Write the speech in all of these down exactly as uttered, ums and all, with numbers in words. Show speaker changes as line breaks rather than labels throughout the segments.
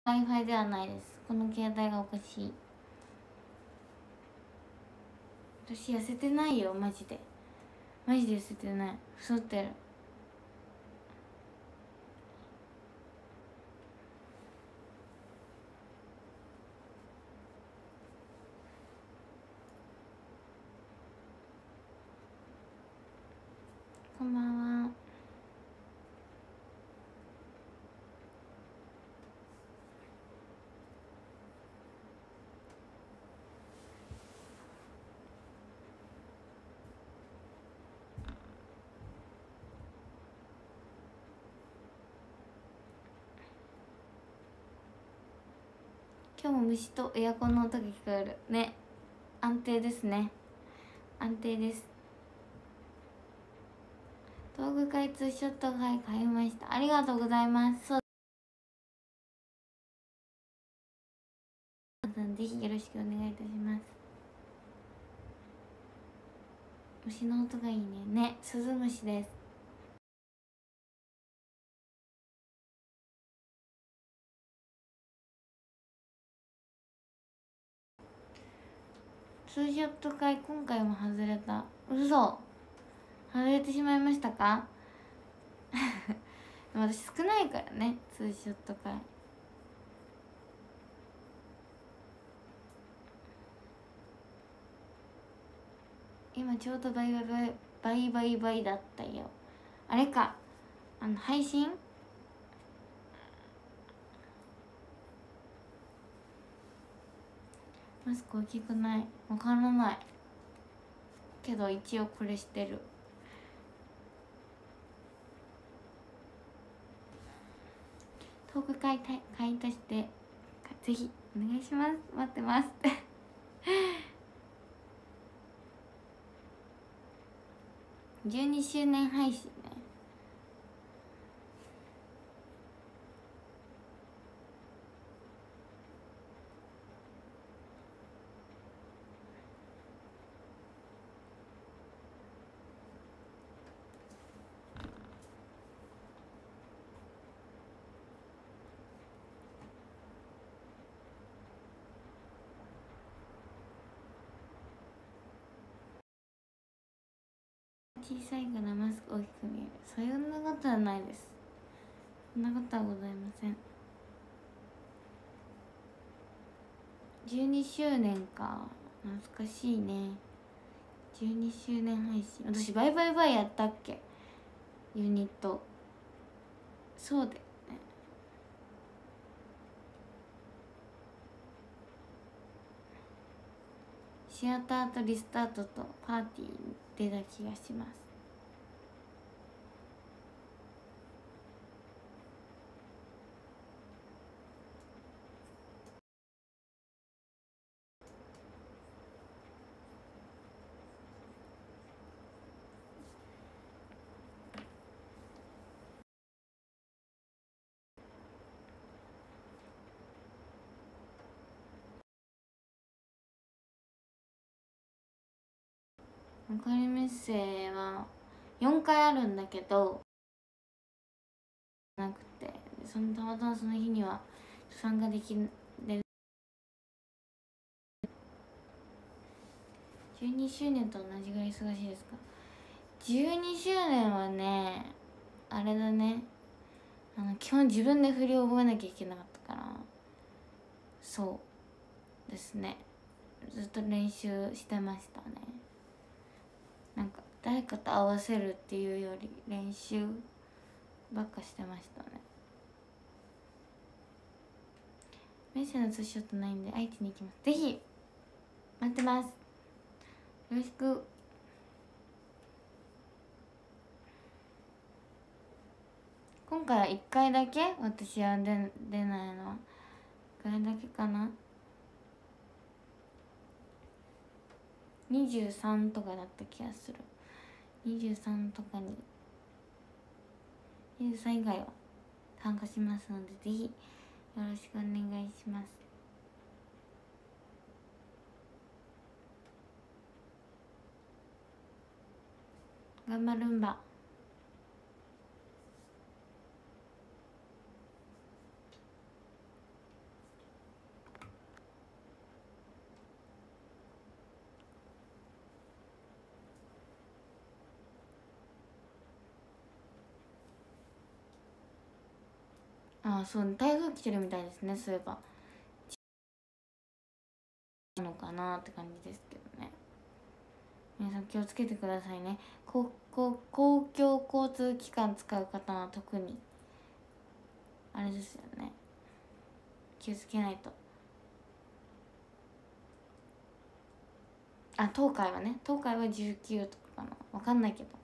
Wi-Fi ではないです。この携帯がおかしい。私痩せてないよ、マジで。マジで痩せてない。太ってる。こんばんは。今日も虫とエアコンの音が聞こえるね。安定ですね。安定です。道具開通ショット買い買いました。ありがとうございます。そう、ぜひよろしくお願いいたします。虫の音がいいね。ね、スズムシです。ツーショット会今回も外れた。嘘、外れてしまいましたか？でも私少ないからね、ツーショット会。今ちょうどバイバイバイバイバイバイだったよ。あれか、あの配信マスク大きくない、わからないけど一応これしてる。トーク会会としてぜひお願いします。待ってます。じゅうにしゅうねん配信ね。小さいからマスク大きく見える。そんなことはないです。そんなことはございません。じゅうにしゅうねんか、懐かしいね。じゅうにしゅうねん配信、私バイバイバイやったっけ、ユニット。そうだよね。シアターとリスタートとパーティー出た気がします。幕張メッセはよんかいあるんだけどなくて、そのたまたまその日には参加できる。じゅうにしゅうねんと同じぐらい忙しいですか？じゅうにしゅうねんはね、あれだね、あの基本自分で振り覚えなきゃいけなかったから、そうですね、ずっと練習してましたね。なんか誰かと合わせるっていうより練習ばっかしてましたね。メッセのツーショットないんで愛知に行きます。ぜひ待ってます。よろしく。今回はいっかいだけ私は出出ないの。いっかいだけかな。にじゅうさんとかだった気がする。にじゅうさんとかに、にじゅうさん以外は参加しますので、ぜひよろしくお願いします。頑張るんば。 ああそう、台風来てるみたいですね。そういえばなのかなって感じですけどね。皆さん気をつけてくださいね。公公公共交通機関使う方は特にあれですよね、気をつけないと。あ、東海はね、東海はじゅうきゅうとかかな、わかんないけど。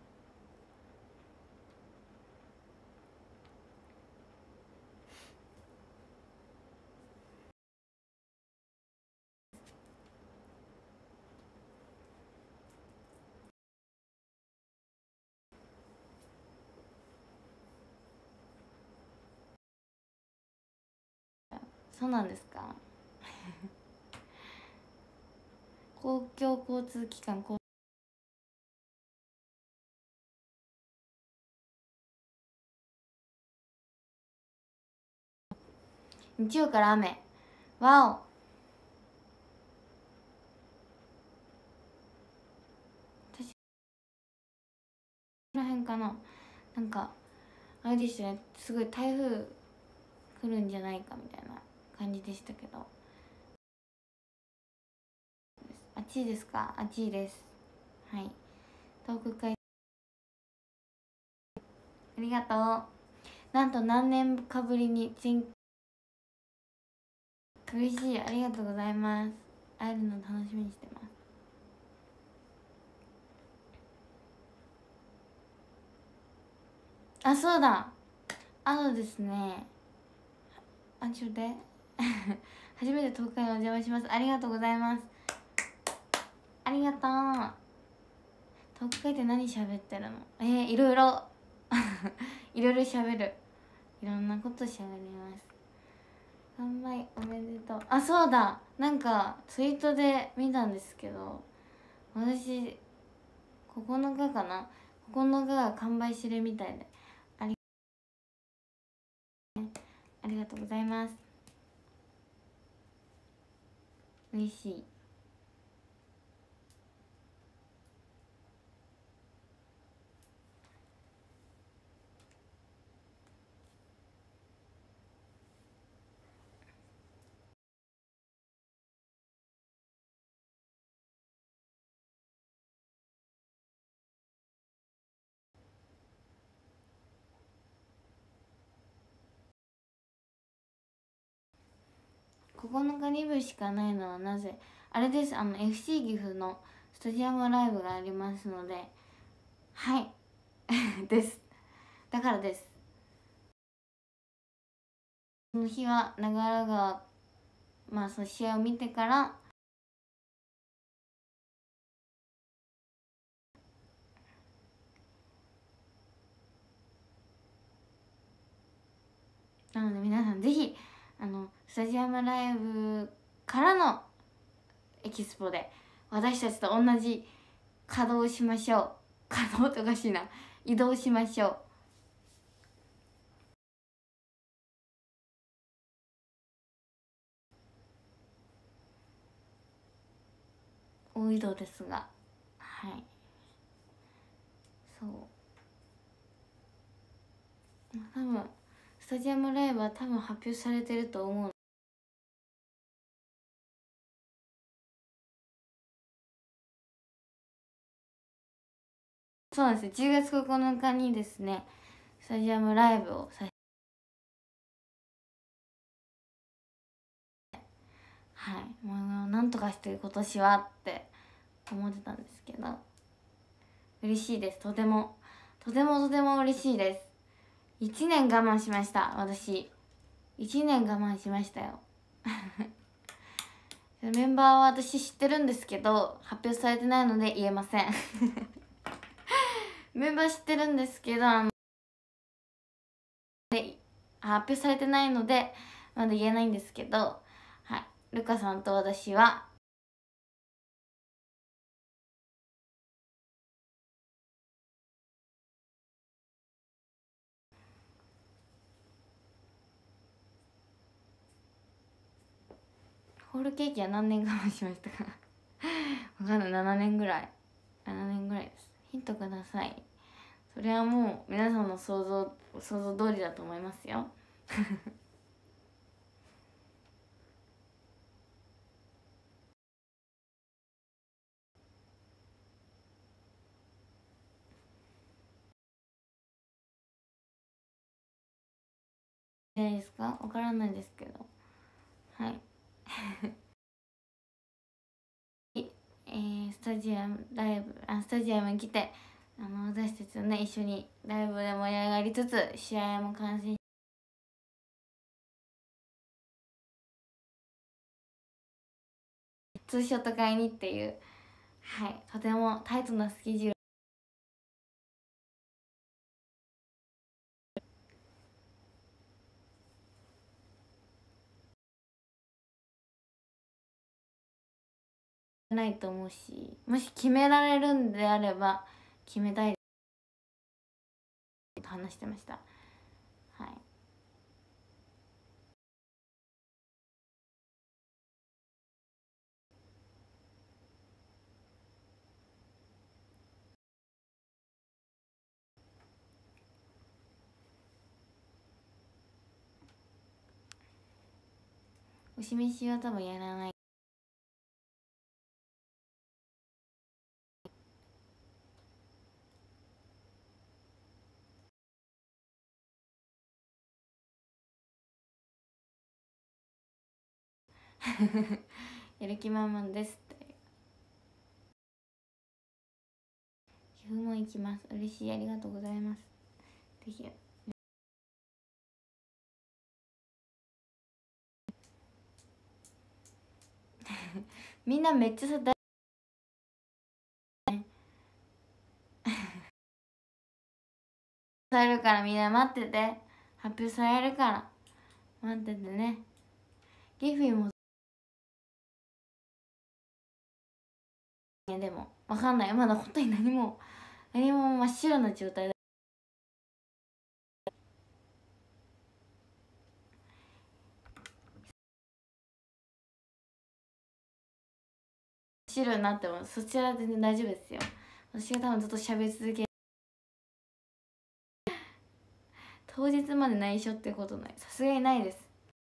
そうなんですか。公共交通機関、こう日曜から雨。わお。私この辺かな、なんかあれでしたね、すごい台風来るんじゃないかみたいな感じでしたけど。あっちですか。あっちです。はい、遠く海、ありがとう。なんと何年かぶりに全、嬉しい、ありがとうございます。会えるの楽しみにしてます。あ、そうだ、あのですね、あ、ちょっと待って初めて東海にお邪魔します。ありがとうございます。ありがとう。東海って何喋ってるの。えー、いろいろいろいろ喋る、いろんなこと喋ります。乾杯おめでとう。あ、そうだ、なんかツイートで見たんですけど、私ここのかかな、ここのかが完売してるみたいで、ありありがとうございます。嬉しい。ここのかに部しかないのはなぜ、あれです、あの エフシー 岐阜のスタジアムライブがありますので、はいですだからです。その日は長良川、まあその試合を見てから、なので皆さんぜひあのスタジアムライブからのエキスポで私たちと同じ稼働しましょう。稼働っておかしいな、移動しましょう。大移動ですが、はい、そう、多分スタジアムライブは多分発表されてると思う。そうなんですよ、じゅうがつここのかにですね、スタジアムライブをさ、はい、もうなんとかして今年はって思ってたんですけど、嬉しいです。とてもとてもとても嬉しいです。いちねん我慢しました。私いちねん我慢しましたよメンバーは私知ってるんですけど発表されてないので言えませんメンバー知ってるんですけど、あの発表されてないのでまだ言えないんですけど、はい、ルカさんと私はホールケーキは何年我慢しましたかわかんない、ななねんぐらい、ななねんぐらいです。ヒントください。それはもう皆さんの想像想像通りだと思いますよじゃないですか、わからないですけど、はいえー、スタジアムライブあスタジアムに来て、あの私たちとね一緒にライブで盛り上がりつつ試合も観戦、ツーショット買いにっていう、はい、とてもタイトなスケジュールないと思うし、もし決められるんであれば決めたいと話してました。はい。お示しは多分やらない。やる気満々ですって。岐阜も行きます。嬉しい、ありがとうございます。ぜひ。みんなめっちゃさだされるから、みんな待ってて、発表されるから待っててね。ギフィもでもわかんない、まだ本当に何も何も真っ白な状態だ。白になってもそちらで全然大丈夫ですよ。私が多分ずっと喋り続ける、当日まで内緒ってことない、さすがにないです。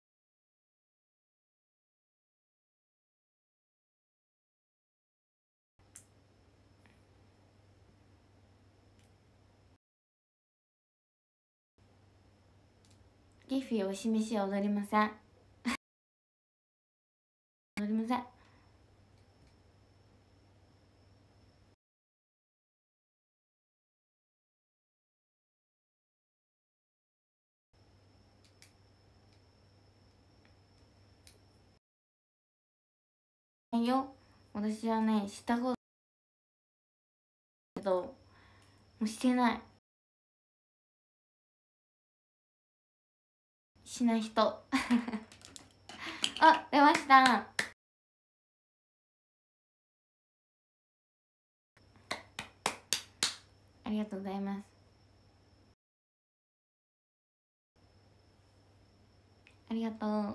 ギフィお示しは踊りません踊りません。ないよ、私はねしたことけどもうしてない、しない人あ、出ました。ありがとうございます。ありがとう。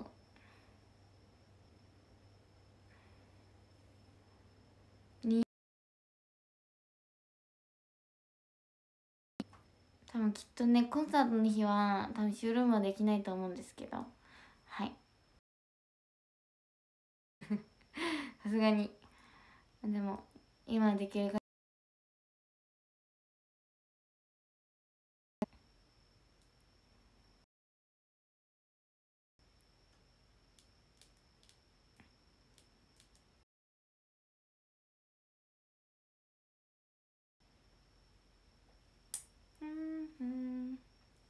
に多分きっとねコンサートの日は多分シュールームはできないと思うんですけど、はい。さすがにでも今できるかうんうん、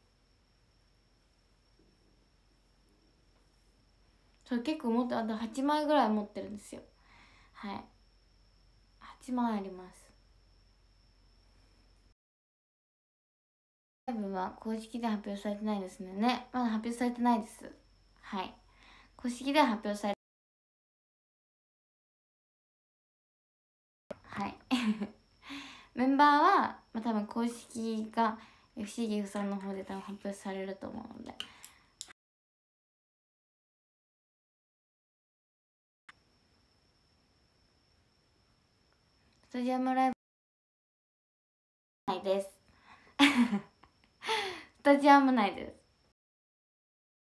それ結構持って、あとはちまいぐらい持ってるんですよ。はい、はちまいあります。ライブは公式で発表されてないですね。ね、まだ発表されてないです。はい、公式では発表されはいメンバーは、まあ、多分公式が エフシー 岐阜さんの方で多分発表されると思うので、スタジアムライブ内ですスタジアム内です。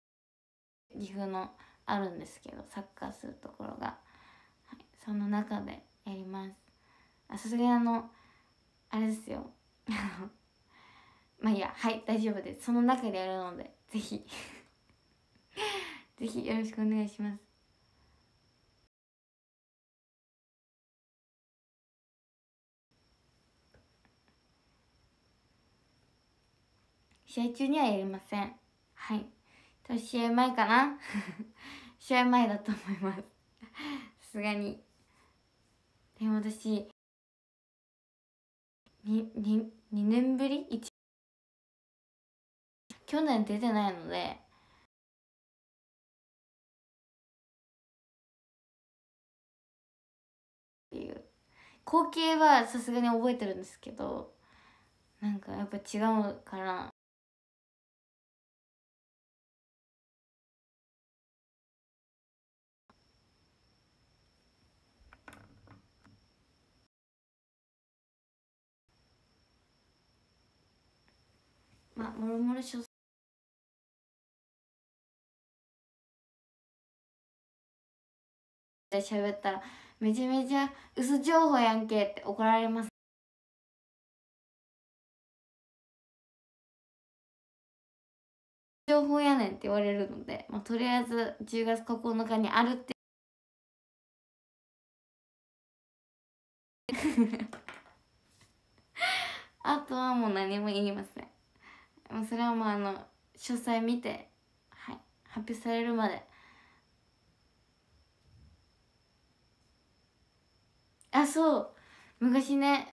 岐阜のあるんですけど、サッカーするところが、はい、その中でやります。あ、さすがにあのあれですよまあいいや、はい、大丈夫です。その中でやるのでぜひぜひよろしくお願いします。試合中にはやりません。はい、多分試合前かな試合前だと思いますさすがに。でも私にににねんぶりいち去年出てないので、っていう光景はさすがに覚えてるんですけど、なんかやっぱ違うから、まあもろもろ詳細で喋ったらめちゃめちゃ嘘情報やんけって怒られます。情報やねんって言われるので、まあ、とりあえずじゅうがつここのかにあるってあとはもう何も言いません。もうそれはもうあの詳細見て、はい、発表されるまで。あ、そう昔ね、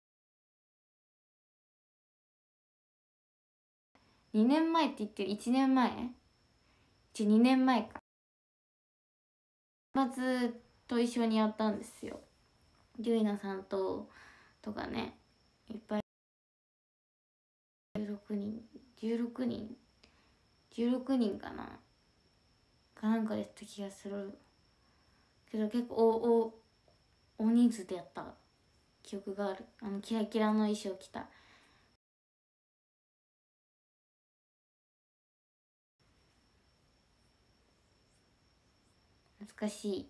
にねんまえって言ってる、いちねんまえじゃにねんまえか、年末と一緒にやったんですよ。ゆいなさんととかね、いっぱいじゅうろくにんじゅうろくにんじゅうろくにんかなかなんかでやった気がするけど、結構おお大人数でやった記憶がある。あのキラキラの衣装着た。懐かしい。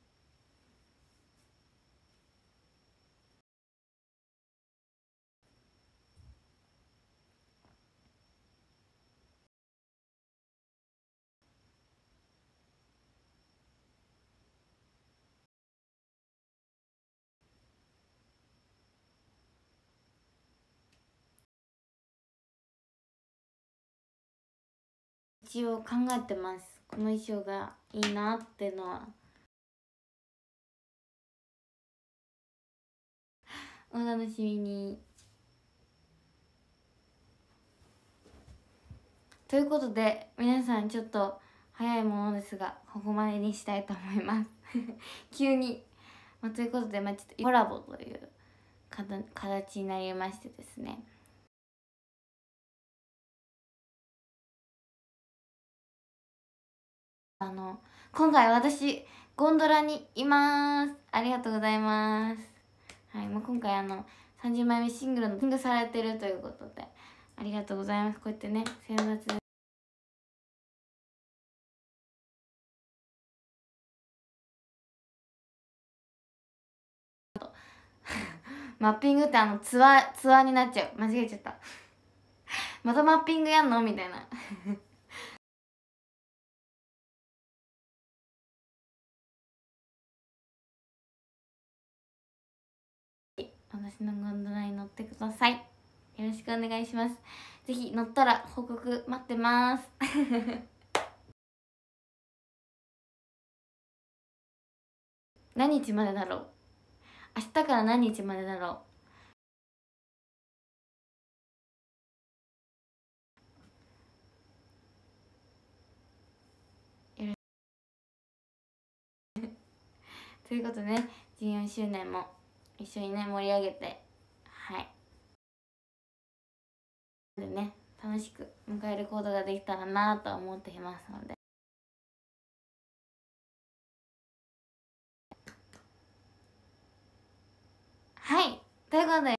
一応考えてます、この衣装がいいなっていうのは。お楽しみに。ということで皆さん、ちょっと早いものですがここまでにしたいと思います急に、まあ、ということで、まあ、ちょっとコラボという形になりましてですね、あの今回私ゴンドラにいます。ありがとうございます。はい、もう今回あのさんじゅうまいめシングルのシングされてるということでありがとうございます。こうやってね、先達でマッピングってあのツアーツアーになっちゃう、間違えちゃったまたマッピングやんのみたいな私のゴンドラに乗ってください。よろしくお願いします。ぜひ乗ったら報告待ってます何日までだろう、明日から何日までだろう。よろということでね、じゅうよんしゅうねんも一緒にね盛り上げて、はいでね、楽しく迎えることができたらなと思っていますので、はい、ということで